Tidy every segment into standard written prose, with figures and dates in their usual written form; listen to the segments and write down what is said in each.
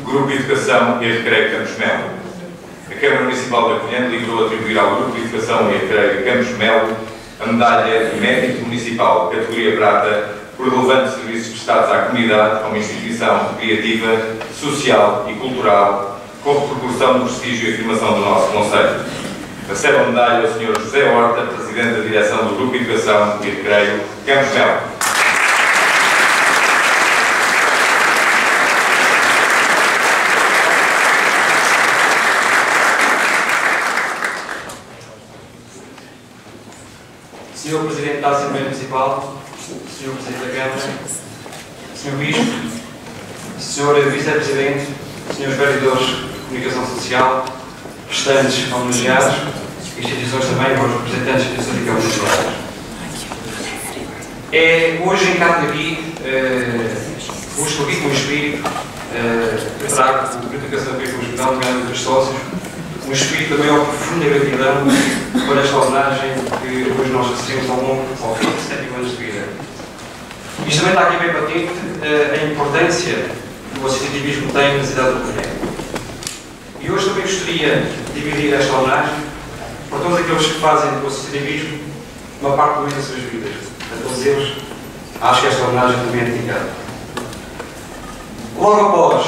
Grupo de Educação e Recreio Campos Melo. A Câmara Municipal da Covilhã deliberou atribuir ao Grupo de Educação e Recreio Campos Melo a medalha de Mérito Municipal, categoria prata, por relevantes serviços prestados à comunidade, como instituição recreativa, social e cultural, com proporção do prestígio e afirmação do nosso Conselho. Recebe a medalha o Sr. José Horta, Presidente da Direção do Grupo de Educação e Recreio Campos Melo. Sr. Presidente da Assembleia Municipal, Sr. Presidente da Câmara, Sr. Bispo, Sr. Vice-Presidente, Srs. Vereadores de Comunicação Social, restantes homenageados, instituições também, aos representantes da instituição de Câmara Municipal. Hoje encarno aqui, estou aqui com o espírito, trago o Grupo de Educação e Recreio, nomeadamente os sócios, um espírito também ao profunda gratidão por esta homenagem que hoje nós recebemos ao fim de 7 anos de vida. Isto também está aqui bem patente a importância que o associativismo tem na cidade do Covilhã. E hoje também gostaria de dividir esta homenagem por todos aqueles que fazem do associativismo uma parte do meio das suas vidas. A todos eles, acho que esta homenagem também é dedicada. Logo após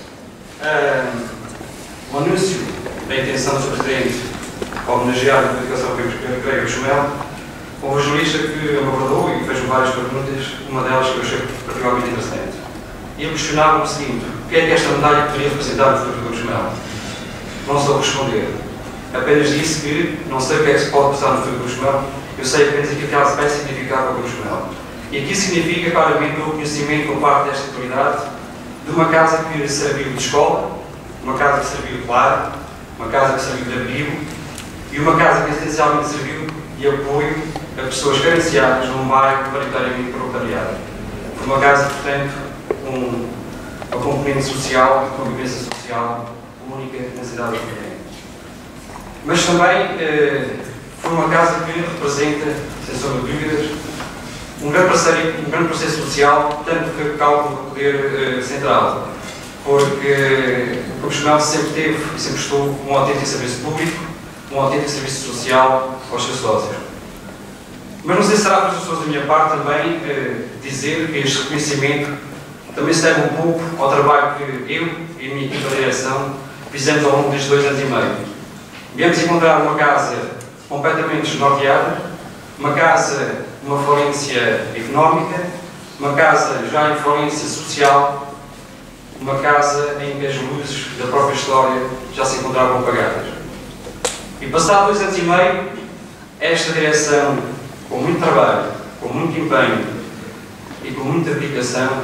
o anúncio da intenção do Sr. Presidente homenagear a Educação e Recreio Campos Melo, houve um jornalista que me abordou e fez várias perguntas, uma delas que eu achei particularmente interessante. E ele questionava o seguinte: o que é que esta medalha poderia representar no futuro de Campos Melo? Não soube responder. Apenas disse que não sei o que é que se pode passar no futuro de Campos Melo, eu sei apenas aquilo que ela vai significar para Campos Melo. E aqui significa claramente o reconhecimento por parte desta autoridade de uma casa que serviu de escola, uma casa que serviu de lar, uma casa que serviu de abrigo e uma casa que essencialmente serviu de apoio a pessoas carenciadas num bairro maioritariamente proletariado. Foi uma casa, portanto, com uma componente social, uma convivência social única na cidade de Covilhã. Mas também foi uma casa que representa, sem sombra de dúvidas, um grande processo social, tanto que cálculo do poder central, porque o Campos Melo sempre teve e sempre estou um autêntico serviço público, um autêntico serviço social aos seus sócios. Mas não sei se será presunçoso da minha parte também dizer que este reconhecimento também se deve um pouco ao trabalho que eu e a minha equipa de direção fizemos ao longo destes 2 anos e meio. Viemos encontrar uma casa completamente desnorteada, uma casa de uma falência económica, uma casa já em falência social, uma casa em que as luzes da própria história já se encontravam apagadas. E passado 2 anos e meio, esta direção, com muito trabalho, com muito empenho e com muita dedicação,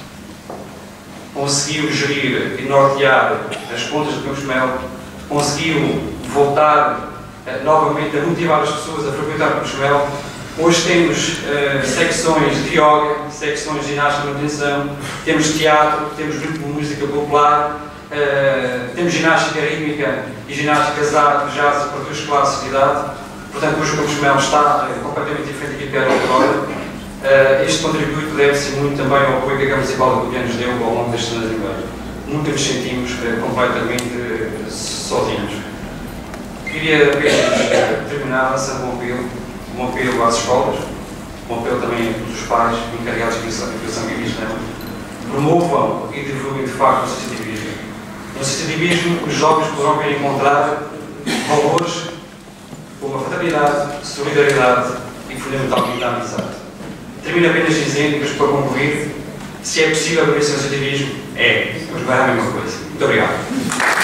conseguiu gerir e nortear as contas de Campos Melo, conseguiu voltar novamente a motivar as pessoas a frequentar Campos Melo. Hoje temos secções de yoga, secções de ginástica de manutenção, temos teatro, temos grupo de música popular, temos ginástica rítmica e ginástica jazz para 2 classes de idade. Portanto, hoje o Campos Melo está completamente diferente daquilo que era agora. Este contributo deve-se muito também ao apoio que a Câmara Municipal de Covilhã nos deu ao longo destes anos e meio. Nunca nos sentimos completamente sozinhos. Queria apenas terminar lançando um apelo às escolas, um apelo também a todos os pais encarregados de educação e ensino. Promovam e divulguem de facto o associativismo. No associativismo, os jovens poderão vir encontrar valores como a fraternidade, solidariedade e fundamentalmente a amizade. Termino apenas dizendo, mas para concluir, se é possível viver sem associativismo, mas não é a mesma coisa. Muito obrigado.